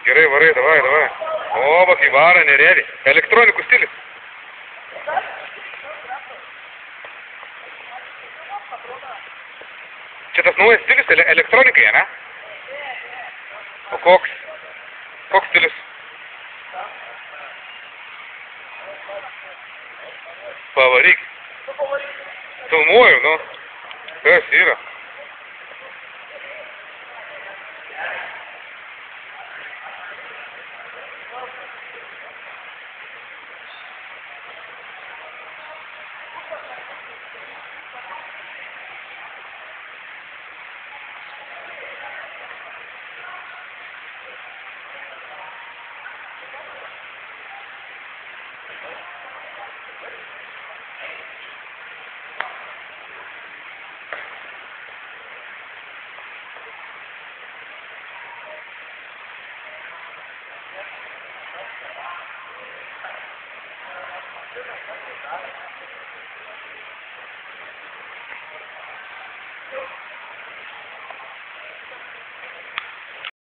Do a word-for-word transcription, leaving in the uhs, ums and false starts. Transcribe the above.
Gerai, varai, davai, davai. O, va, kai vara, nerealiai. Elektronikų stilius. Čia tas naujas stilius ele elektronikai, ne? O koks? Koks stilius? Pavaryk. Filmuoju, nu. Kas yra?